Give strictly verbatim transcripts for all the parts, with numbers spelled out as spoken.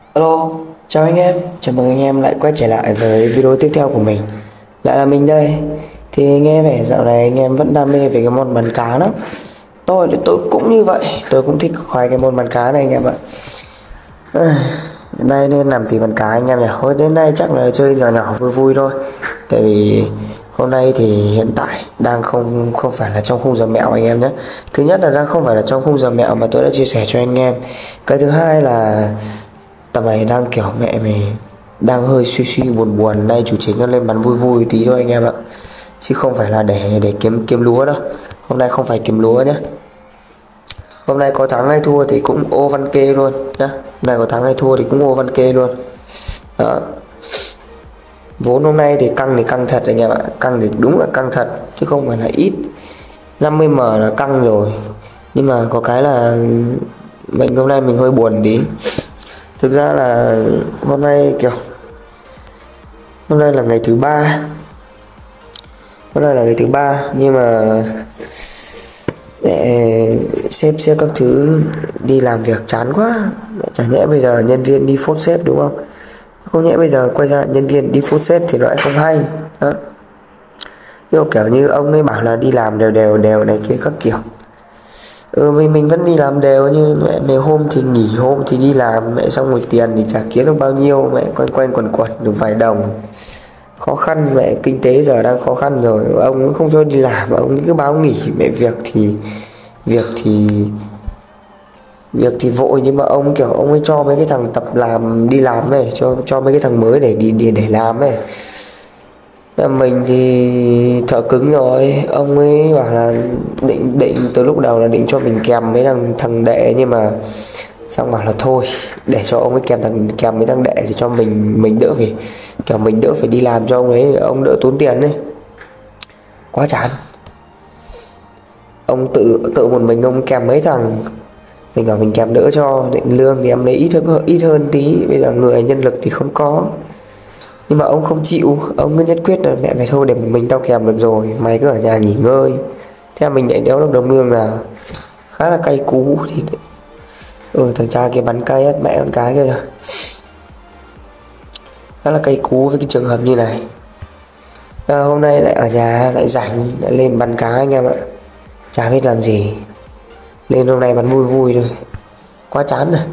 Alo, chào anh em, chào mừng anh em lại quay trở lại với video tiếp theo của mình. Lại là mình đây. Thì nghe vẻ dạo này anh em vẫn đam mê về cái môn bắn cá lắm. Tôi thì tôi cũng như vậy, tôi cũng thích khoái cái môn bắn cá này anh em ạ. À, nay nên làm tí bắn cá anh em nhỉ. Hồi đến nay chắc là chơi nhỏ nhỏ vui vui thôi. Tại vì hôm nay thì hiện tại đang không không phải là trong khung giờ mẹo anh em nhé. Thứ nhất là đang không phải là trong khung giờ mẹo mà tôi đã chia sẻ cho anh em. Cái thứ hai là tầm này đang kiểu mẹ mày đang hơi suy suy buồn buồn, nay chủ chính nó lên bắn vui vui tí thôi anh em ạ, chứ không phải là để để kiếm kiếm lúa đâu. Hôm nay không phải kiếm lúa nhé. Hôm nay có thắng hay thua thì cũng ô văn kê luôn nhá. Hôm nay có thắng hay thua thì cũng ô văn kê luôn đó. Vốn hôm nay thì căng thì căng thật anh em ạ, căng thì đúng là căng thật chứ không phải là ít. Năm mươi m là căng rồi, nhưng mà có cái là mình hôm nay mình hơi buồn tí. Thực ra là hôm nay kiểu hôm nay là ngày thứ ba, hôm nay là ngày thứ ba nhưng mà để xếp xếp các thứ đi làm việc chán quá. Chả nhẽ bây giờ nhân viên đi phốt xếp đúng không? Không nhẽ bây giờ quay ra nhân viên đi phốt xếp thì nó lại không hay đó. Nhưng kiểu như ông ấy bảo là đi làm đều đều đều này kia các kiểu. Ừ, mình mình vẫn đi làm đều, như mẹ mấy hôm thì nghỉ, hôm thì đi làm, mẹ xong rồi tiền thì chả kiếm được bao nhiêu, mẹ quanh quanh quẩn quẩn được vài đồng. Khó khăn, mẹ kinh tế giờ đang khó khăn rồi, ông cũng không cho đi làm, ông cứ báo nghỉ. Mẹ việc thì việc thì việc thì vội, nhưng mà ông kiểu ông ấy cho mấy cái thằng tập làm đi làm này, cho cho mấy cái thằng mới để đi để, để làm ấy. Mình thì thợ cứng rồi, ông ấy bảo là định định từ lúc đầu là định cho mình kèm mấy thằng thằng đệ, nhưng mà xong bảo là thôi để cho ông ấy kèm thằng kèm mấy thằng đệ thì cho mình mình đỡ phải kiểu mình đỡ phải đi làm cho ông ấy, ông đỡ tốn tiền đấy. Quá chán. Ông tự tự một mình ông kèm mấy thằng, mình bảo mình kèm đỡ cho, định lương thì em lấy ít hơn ít hơn tí, bây giờ người nhân lực thì không có. Nhưng mà ông không chịu, ông cứ nhất quyết là mẹ mày thôi để mình tao kèm được rồi, mày cứ ở nhà nghỉ ngơi. Thế là mình lại đéo được đồng lương, là khá là cay cú. Thì ừ, thằng cha kia bắn cay hết mẹ con cái kia rồi, khá là cay cú với cái trường hợp như này. À, hôm nay lại ở nhà lại rảnh lại lên bắn cá anh em ạ, chả biết làm gì, lên hôm nay bắn vui vui thôi, quá chán rồi.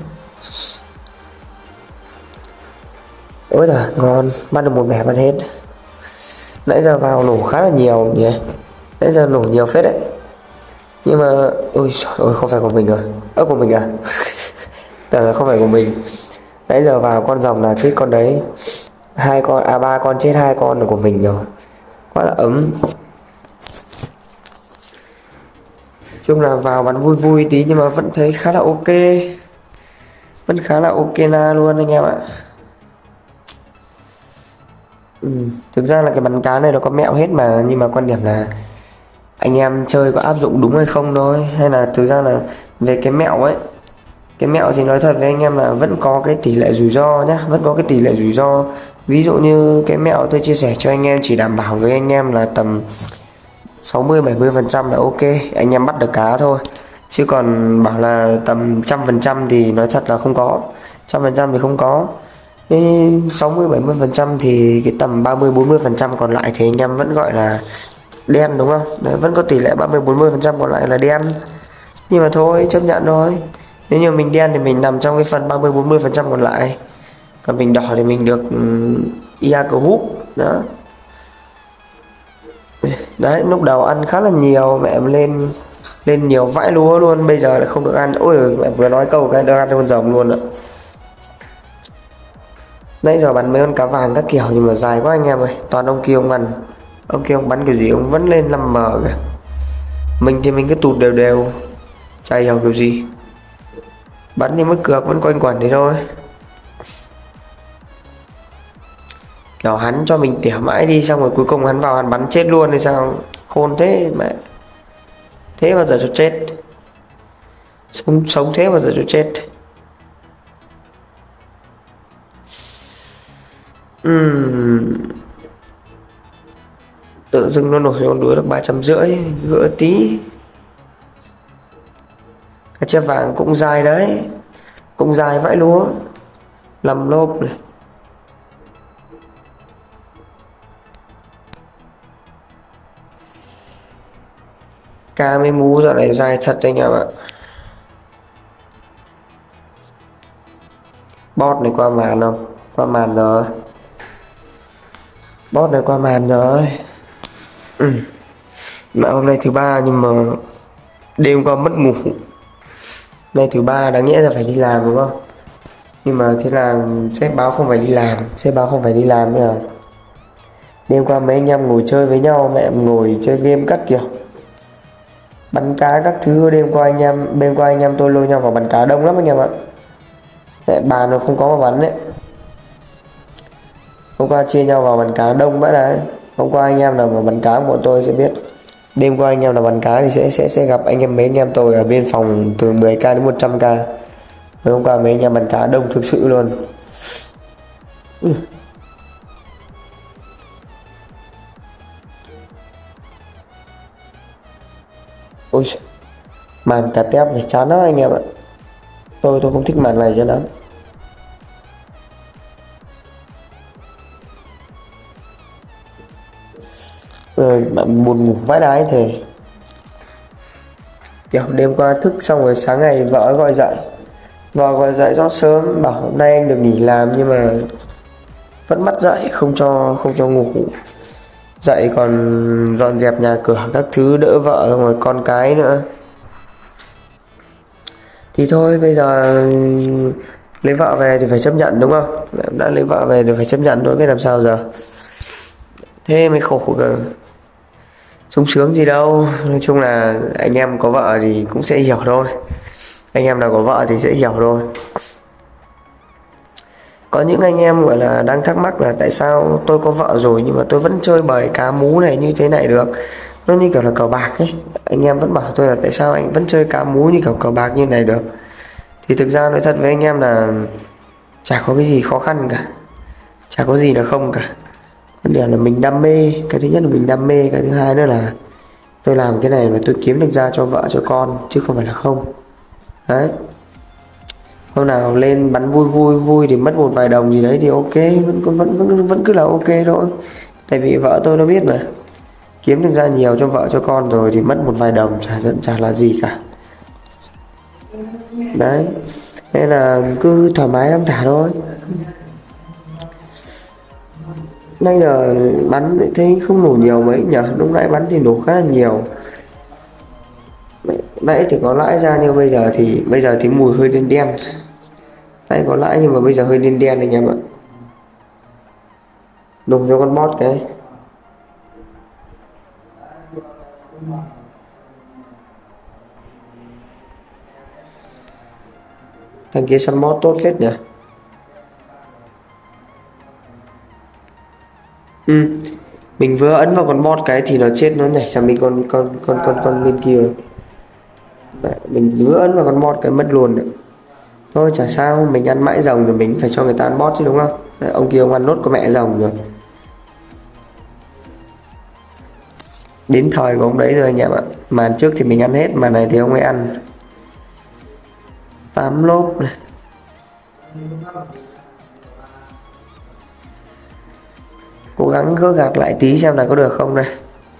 Ôi giời, ngon, bắt được một mẻ bắn hết. Nãy giờ vào nổ khá là nhiều nhỉ, nãy giờ nổ nhiều phết đấy. Nhưng mà ôi trời ơi, không phải của mình rồi, ơ của mình à? Tưởng là không phải của mình. Nãy giờ vào con rồng là chết con đấy, hai con à ba con chết, hai con là của mình rồi, quá là ấm. Chung là vào bắn vui vui tí nhưng mà vẫn thấy khá là ok, vẫn khá là ok na luôn anh em ạ. Ừ, thực ra là cái bắn cá này nó có mẹo hết mà, nhưng mà quan điểm là anh em chơi có áp dụng đúng hay không thôi. Hay là thực ra là về cái mẹo ấy, cái mẹo thì nói thật với anh em là vẫn có cái tỷ lệ rủi ro nhá, vẫn có cái tỷ lệ rủi ro. Ví dụ như cái mẹo tôi chia sẻ cho anh em chỉ đảm bảo với anh em là tầm sáu mươi bảy mươi phần trăm là ok, anh em bắt được cá thôi. Chứ còn bảo là tầm trăm phần trăm thì nói thật là không có, trăm phần trăm thì không có. Sáu mươi bảy mươi phần trăm thì cái tầm ba mươi bốn mươi phần trăm còn lại thì anh em vẫn gọi là đen đúng không? Đấy, vẫn có tỷ lệ ba mươi bốn mươi phần trăm còn lại là đen. Nhưng mà thôi chấp nhận thôi. Nếu như mình đen thì mình nằm trong cái phần ba mươi bốn mươi phần trăm còn lại. Còn mình đỏ thì mình được um, i a cờ húp đó. Đấy, lúc đầu ăn khá là nhiều, mẹ lên lên nhiều vãi lúa luôn, bây giờ lại không được ăn. Ôi mẹ vừa nói câu cái được ăn con rồng luôn ạ. Nãy giờ bắn mấy con cá vàng các kiểu nhưng mà dài quá anh em ơi, toàn ông kia ông bắn, ông kia ông bắn kiểu gì ông vẫn lên năm m kìa. Mình thì mình cứ tụt đều đều, chả hiểu kiểu gì, bắn thì mất cược vẫn quanh quẩn thế thôi. Kiểu hắn cho mình tỉa mãi đi, xong rồi cuối cùng hắn vào hắn bắn chết luôn thì sao, khôn thế mẹ. Thế bao giờ cho chết, sống sống thế bao giờ cho chết. Uhm. Tự dưng nó nổi con đuối được ba trăm rưỡi, gỡ tí. Cái chép vàng cũng dài đấy, cũng dài vãi lúa. năm lốp này. Ca với mũ dạo này dài thật anh em ạ. Bot này qua màn không? Qua màn rồi. Bot này qua màn rồi. Ừ. Mà hôm nay thứ ba nhưng mà đêm qua mất ngủ. Nay thứ ba đáng nhẽ là phải đi làm đúng không? Nhưng mà thế là sếp báo không phải đi làm. Sếp báo không phải đi làm nữa. Đêm qua mấy anh em ngồi chơi với nhau, mẹ em ngồi chơi game các kiểu, bắn cá các thứ. Đêm qua anh em đêm qua anh em tôi lôi nhau vào bắn cá đông lắm anh em ạ. Mẹ bàn nó không có mà bắn đấy. Hôm qua chia nhau vào bắn cá đông vậy đấy. Hôm qua anh em nào mà bắn cá của bọn tôi sẽ biết. Đêm qua anh em nào bắn cá thì sẽ sẽ sẽ gặp anh em mấy anh em tôi ở bên phòng từ mười k đến một trăm k. Hôm qua mấy anh em bắn cá đông thực sự luôn. Ừ. Ôi, màn cá tép thì chán lắm anh em ạ. Tôi tôi không thích màn này cho lắm. Rồi bạn buồn ngủ vãi đái thì kiểu đêm qua thức xong rồi sáng ngày vợ gọi dậy. Vợ gọi dậy rất sớm bảo hôm nay anh được nghỉ làm nhưng mà vẫn bắt dậy không cho không cho ngủ. Dậy còn dọn dẹp nhà cửa các thứ đỡ vợ rồi con cái nữa. Thì thôi bây giờ lấy vợ về thì phải chấp nhận đúng không? Đã lấy vợ về thì phải chấp nhận thôi, biết làm sao giờ. Thế mới khổ cơ. Sung sướng gì đâu. Nói chung là anh em có vợ thì cũng sẽ hiểu thôi. Anh em nào có vợ thì sẽ hiểu thôi. Có những anh em gọi là đang thắc mắc là tại sao tôi có vợ rồi nhưng mà tôi vẫn chơi bời cá mú này như thế này được. Nó như kiểu là cờ bạc ấy. Anh em vẫn bảo tôi là tại sao anh vẫn chơi cá mú như kiểu cờ bạc như này được. Thì thực ra nói thật với anh em là chả có cái gì khó khăn cả, chả có gì là không cả. Vấn đề là mình đam mê. Cái thứ nhất là mình đam mê. Cái thứ hai nữa là tôi làm cái này và tôi kiếm được ra cho vợ cho con chứ không phải là không. Đấy. Hôm nào lên bắn vui vui vui thì mất một vài đồng gì đấy thì ok, vẫn vẫn vẫn vẫn cứ là ok thôi. Tại vì vợ tôi nó biết mà, kiếm được ra nhiều cho vợ cho con rồi thì mất một vài đồng chả giận chả là gì cả. Đấy. Nên là cứ thoải mái thong thả thôi. Bây giờ bắn thấy không nổ nhiều mấy nhỉ. Lúc nãy bắn thì nổ khá là nhiều. Nãy thì có lãi ra nhưng bây giờ thì bây giờ thì mùi hơi đen đen. Nãy có lãi nhưng mà bây giờ hơi đen đen anh em ạ. Đùng cho con bot cái. Thằng kia săn bot tốt phết nhỉ. Ừ. Mình vừa ấn vào con bot cái thì nó chết, nó nhảy sang mình con con con con con bên kia. Mình vừa ấn vào con bot cái mất luôn đấy. Thôi chả sao, mình ăn mãi rồng rồi mình phải cho người ta ăn bot chứ đúng không? Đấy, ông kia ông ăn nốt có mẹ rồng rồi. Đến thời của ông đấy rồi anh em ạ. Màn trước thì mình ăn hết, màn này thì ông ấy ăn. Tám lốp này. Cố gắng gỡ gạc lại tí xem là có được không đây.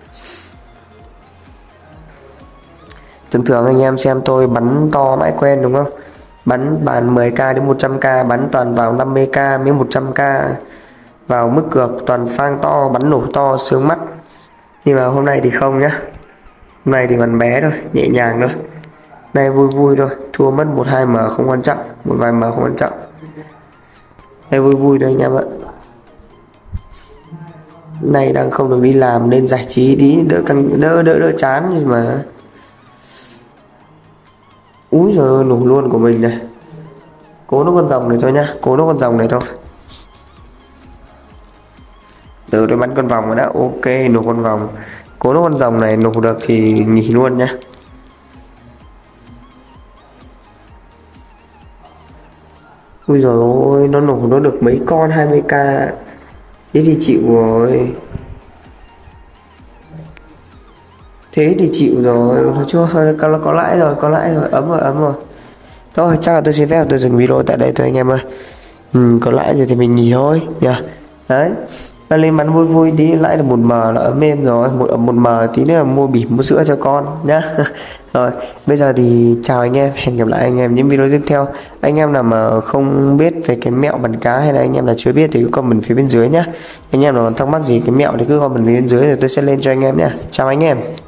Thường thường anh em xem tôi bắn to mãi quen đúng không? Bắn bàn mười k đến một trăm k, bắn toàn vào năm mươi k với một trăm k. Vào mức cược toàn phang to, bắn nổ to, sướng mắt. Nhưng mà hôm nay thì không nhá. Hôm nay thì bắn bé thôi, nhẹ nhàng thôi. Nay vui vui thôi, thua mất một hai m không quan trọng, một vài m không quan trọng. Nay vui vui thôi anh em ạ. Nay đang không được đi làm nên giải trí tí đỡ căng đỡ đỡ đỡ chán nhưng mà. Úi giời, nổ luôn của mình này. Cố nó con rồng này thôi nhá, cố nó con rồng này thôi. Từ tôi bắn con vòng rồi đã, ok, nổ con vòng. Cố nó con rồng này nổ được thì nghỉ luôn nhá. Ui giời ơi, nó nổ nó được mấy con hai mươi k. Thế thì chịu rồi. Thế thì chịu rồi, nói chung có, có lãi rồi, có lãi rồi, ấm rồi, ấm rồi. Thôi chắc là tôi xin phép tôi dừng video tại đây thôi anh em ơi. ừ, có lãi rồi thì mình nghỉ thôi nhá. Đấy, nó lên bắn vui vui tí, lãi được một mờ là ấm êm rồi, một một mờ tí nữa là mua bỉm mua sữa cho con nhá. Rồi bây giờ thì chào anh em, hẹn gặp lại anh em những video tiếp theo. Anh em nào mà không biết về cái mẹo bắn cá hay là anh em là chưa biết thì cứ comment phía bên dưới nhá. Anh em nào còn thắc mắc gì cái mẹo thì cứ comment phía bên dưới rồi tôi sẽ lên cho anh em nhá. Chào anh em.